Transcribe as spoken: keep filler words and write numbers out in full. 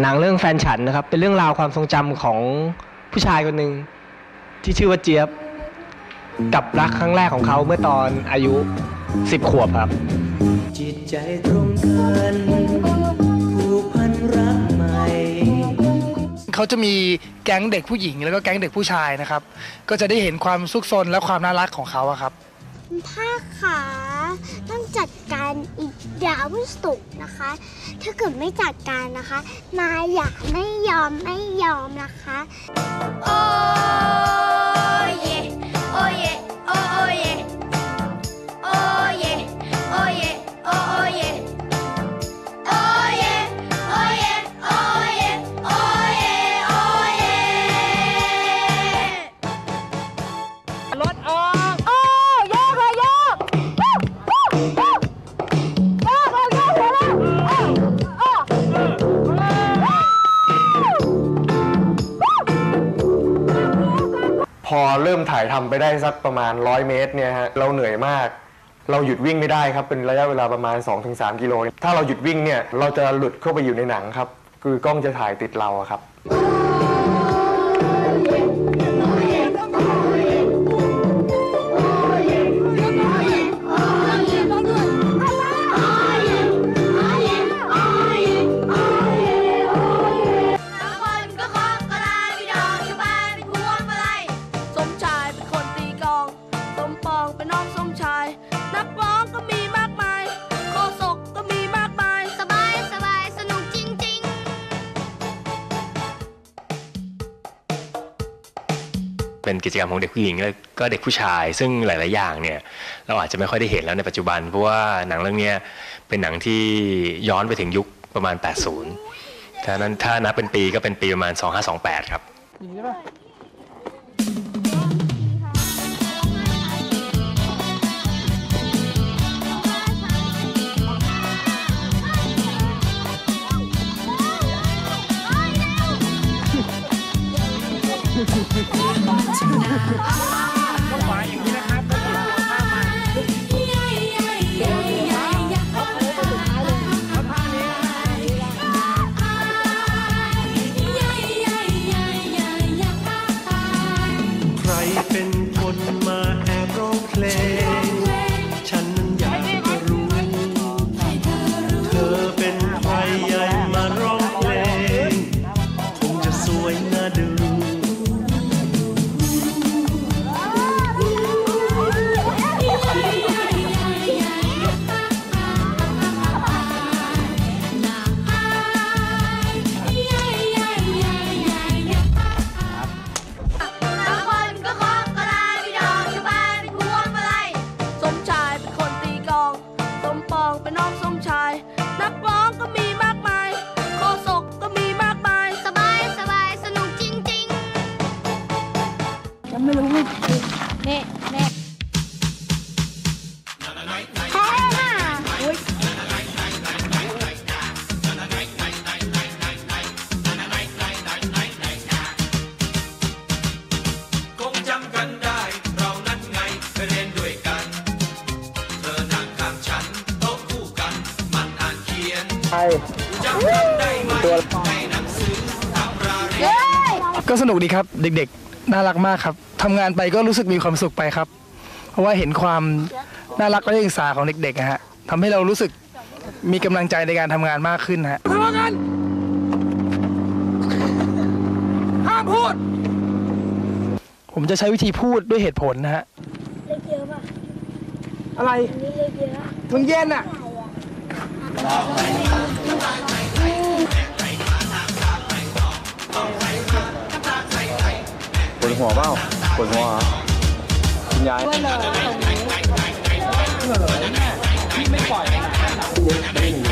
หนังเรื่องแฟนฉันนะครับเป็นเรื่องราวความทรงจำของผู้ชายคนหนึ่งที่ชื่อว่าเจี๊ยบกับรักครั้งแรกของเขาเมื่อตอนอายุสิบขวบครับจิตใจตรงกันผูกพันรักใหม่เขาจะมีแก๊งเด็กผู้หญิงแล้วก็แก๊งเด็กผู้ชายนะครับก็จะได้เห็นความซุกซนและความน่ารักของเขาครับถ้าขาต้องจัดการอีกยาวที่สุดนะคะถ้าเกิดไม่จัดการนะคะมาอยากไม่ยอมไม่ยอมนะคะโอ้เยโอ้เยโอ้เยโอ้เยโอ้เยโอ้เยโอ้เยโอ้เยโอ้เยโอ้เยโอ้เยรถออกโอ้โยกเลยโยกโยกโยกโยกเลยโยกเลยโอ้พอเริ่มถ่ายทำไปได้สักประมาณร้อยเมตรเนี่ยฮะเราเหนื่อยมากเราหยุดวิ่งไม่ได้ครับเป็นระยะเวลาประมาณ สองถึงสาม กิโลถ้าเราหยุดวิ่งเนี่ยเราจะหลุดเข้าไปอยู่ในหนังครับคือกล้องจะถ่ายติดเราครับเป็นกิจกรรมของเด็กผู้หญิงแล้วก็เด็กผู้ชายซึ่งหลายๆอย่างเนี่ยเราอาจจะไม่ค่อยได้เห็นแล้วในปัจจุบันเพราะว่าหนังเรื่องนี้เป็นหนังที่ย้อนไปถึงยุคประมาณแปดสิบถ้านั้นถ้านับเป็นปีก็เป็นปีประมาณสองพันห้าร้อยยี่สิบแปดครับเป็นคนมาแอบร้องเพลงฉันนั้นอยากจะรู้เธอเป็นใครใหญ่มาร้องเพลงคงจะสวยน่าดูไม่รู้ไม่เน่เน่แพ้น่ะคงจำกันได้เรานั้นไงไปเรียนด้วยกันเธอนั่งข้างฉันโต๊ะคู่กันมันอ่านเขียนจำกันได้ไหมในหนังสือตำราเรียนก็สนุกดีครับเด็กๆน่ารักมากครับทำงานไปก็รู้สึกมีความสุขไปครับเพราะว่าเห็นความน่ารักและศึกษาของเด็กๆนะฮะทำให้เรารู้สึกมีกำลังใจในการทำงานมากขึ้นฮะทะเลาะกันห้ามพูดผมจะใช้วิธีพูดด้วยเหตุผลนะฮะเล็กเยอะป่ะอะไรนี่เล็กเยอะมึงเย็นอ่ะปวดหัวเปล่าปวดหัวเหรอคุณยายไม่เลยตรงนี้ที่ไม่ปล่อย